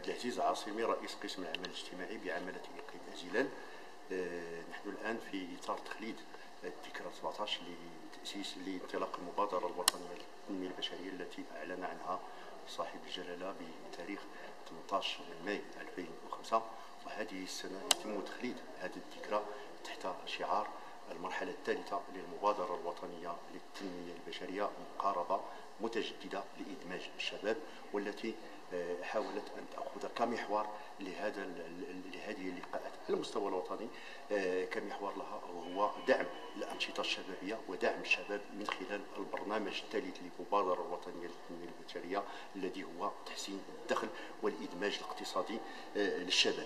العزيز عاصمي رئيس قسم العمل الاجتماعي بعمالة إقليم أزيلال. نحن الآن في إطار تخليد الذكرى 17 لتأسيس لانطلاق المبادرة الوطنية للتنمية البشرية التي أعلن عنها صاحب الجلالة بتاريخ 18 ماي 2005. وهذه السنة يتم تخليد هذه الذكرى تحت شعار المرحلة الثالثة للمبادرة الوطنية للتنمية البشرية، مقاربة متجددة لإدماج الشباب، والتي حاولت أن تأخذ كمحور لهذه اللقاءات على المستوى الوطني، كمحور لها وهو دعم الأنشطة الشبابية ودعم الشباب من خلال البرنامج الثالث للمبادرة الوطنية للتنمية البشرية الذي هو تحسين الدخل والإدماج الاقتصادي للشباب.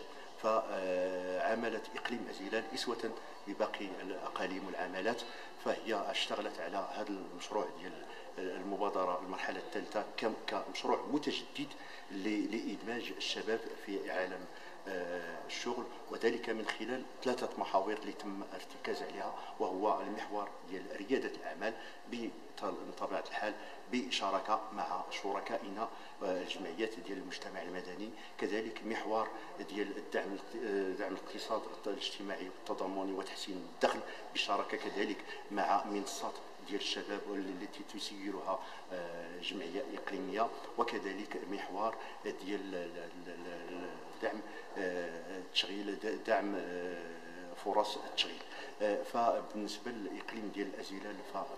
فعملة إقليم أزيلال إسوة بباقي الأقاليم والعمالات، فهي اشتغلت على هذا المشروع ديال المبادرة المرحلة الثالثة كمشروع متجدد لإدماج الشباب في عالم الشغل، وذلك من خلال 3 محاور اللي تم الارتكاز عليها، وهو المحور ديال ريادة الأعمال بطبيعة الحال بشراكة مع شركائنا الجمعيات ديال المجتمع المدني، كذلك محور ديال دعم الاقتصاد الاجتماعي والتضامني وتحسين الدخل بشراكة كذلك مع منصات ديال الشباب التي تسيرها جمعية إقليمية، وكذلك محور ديال دعم التشغيل، دعم فرص التشغيل. فبالنسبه للاقليم ديال الازيلال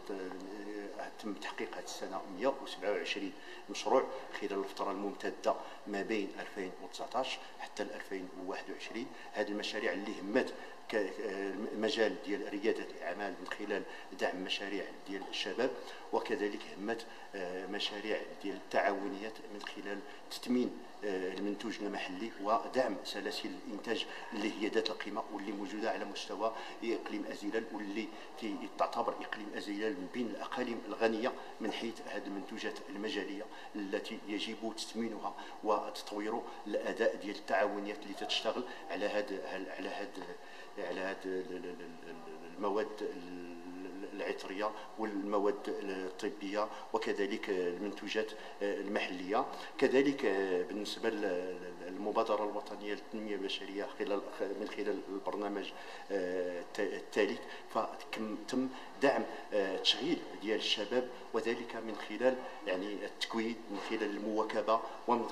فتم تحقيق هذه السنه 127 مشروع خلال الفتره الممتده ما بين 2019 حتى 2021. هذه المشاريع اللي همت المجال ديال رياده الاعمال من خلال دعم مشاريع ديال الشباب، وكذلك همت مشاريع ديال التعاونيات من خلال تثمين المنتوج المحلي ودعم سلاسل الانتاج اللي هي ذات القيمه واللي موجوده على مستوى اقليم ازيلال، واللي تعتبر اقليم ازيلال من بين الاقاليم الغنيه من حيث هذه المنتوجات المجاليه التي يجب تثمينها وتطوير الاداء ديال التعاونيات اللي تشتغل على هذه المواد العطريه والمواد الطبيه وكذلك المنتوجات المحليه. كذلك بالنسبه للمبادره الوطنيه للتنميه البشريه من خلال البرنامج الثالث، فتم دعم التشغيل ديال الشباب، وذلك من خلال التكوين، من خلال المواكبه، ومن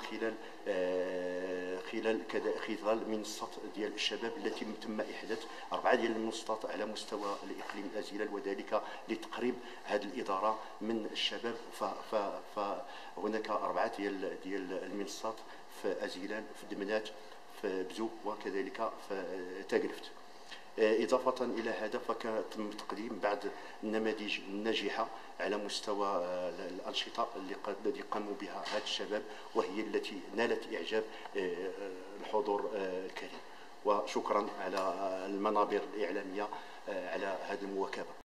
خلال منصات ديال الشباب التي تم احداث 4 ديال المنصات على مستوى الاقليم ازيلال، وذلك لتقريب هذه الاداره من الشباب. فهناك 4 ديال المنصات في ازيلال، في دمنات، في بزوق، وكذلك في تاقلفت. إضافة إلى هذا فتم تقديم بعض النماذج الناجحة على مستوى الأنشطة التي قاموا بها هذا الشباب، وهي التي نالت إعجاب الحضور الكريم. وشكرا على المنابر الإعلامية على هذه المواكبة.